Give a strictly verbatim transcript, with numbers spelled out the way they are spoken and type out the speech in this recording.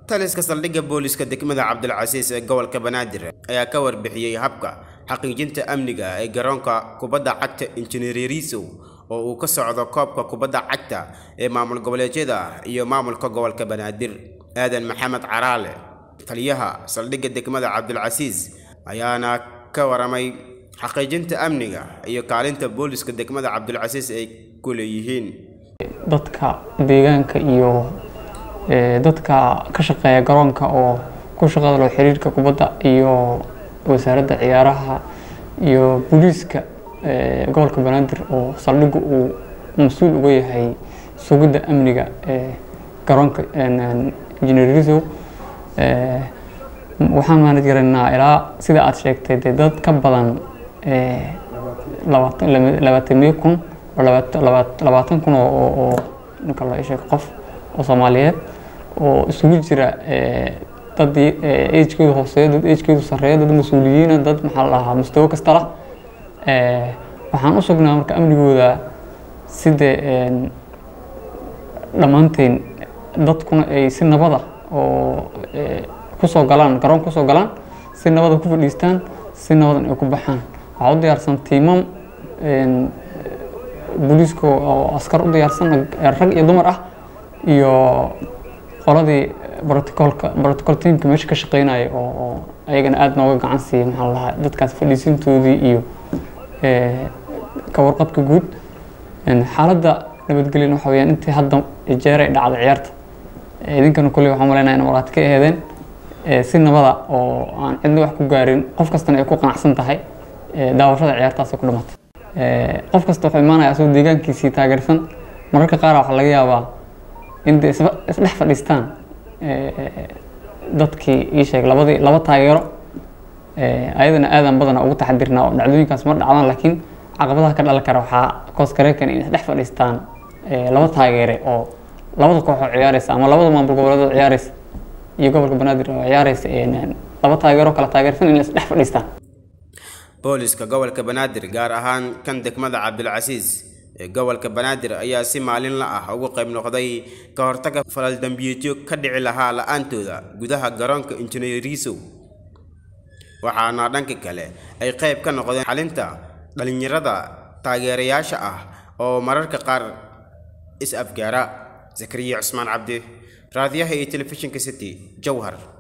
taliska saldhigga booliska degmada Cabdilcasiis ee gobolka Banaadir ayaa ka warbixiyay habka xaqiijinta amniga ee garoonka kubadda cagta Injineer Yariso oo uu ka socdo koobka kubadda cagta ee maamul goboleedyada iyo maamulka gobolka Banaadir. Aadan Maxamed Caraale taliyaha saldhigga degmada Cabdilcasiis ayaana ka waramay xaqiijinta amniga iyo kaalinta booliska degmada Cabdilcasiis ay ku leeyihiin dadka deegaanka iyo dadka ka shaqeeya garoonka oo ku shaqada loo xiriirka kubadda iyo wasaaradda ciyaaraha iyo booliska gobolka Banaadir oo saldhiggu uu mas'uul uga yahay sugidda amniga ee garoonka Injineer Yariso. waxaan maanad garanaa ilaa sida aad sheegtay dad ka badan labaatan kun labaatan kun oo ninka la sheeg qof oo Soomaaliyeed oo isugu jira dad age-koodu hooseeyo, dad age-koodu sareeyo, dad mas'uuliyiin ah, dad maxaa la dhahaa mustawa kasta lah. waxaan u sugnaa marka amnigooda sida dhamaanteen dadkuna ay si nabad ah oo ku soo galaan garoon ku soo galaan si nabad ah ku fadhiistaan si nabad ah ku baxaan. waxaa u diyaarsan tiimam booliska oo askar u diyaarsan rag iyo dumar ah iyo qoladii protocolka protocol teamka meesha ka shaqeynaya oo ayagana aad nooga gacan siiyay maxaa la dhahaa dadkaas fadhiisintoodii iyo ka warqabka guud. xaaladda nabadgelyo waxa weeyaan intii hadda jeeray dhacday ciyaarta idinkana kulli waxaan maleynayaa in walaad ka eedeen si nabada oo aan cidna wax ku gaarin, qof kastana ay ku qanacsan tahay daawashada ciyaartaas ku dhamatay. qof kasta wuxuu imaanayaa asoo deegaankiisii taageersan. mararka qaar waxa laga yaabaa in isdhex fadhiistaan dadkii ii sheeg labadii laba taageero ayadana aadan badan ugu taxadirnaa oo dhacdooyinkaas ma dhacdaan, laakiin caqabadaha ka dhalan kara waxaa koos kareekan in isdhex fadhiistaan laba taageere oo labada koox oo ciyaaraysa ama labada maamul goboleed ciyaaraysa iyo gobolka Banaadir oo ciyaaraysa laba taageero kala taageersan in isdhex fadhiistaan. booliska gobolka Banaadir gaar ahaan kan degmada Cabdilcasiis ee gobolka Banaadir ayaa si maalinle ah uga qayb noqday ka hortagga falal dambiyeedyo ka dhici lahaa la'aantooda gudaha garoonka Injineer Yariso. waxaana dhanka kale ay qayb ka noqdeen xalinta dhalinyarada taageerayaasha ah oo mararka qaar is afgaara. Zakariya Cusmaan Cabdi, raadiyaha iyo telefishinka City, Jowhar.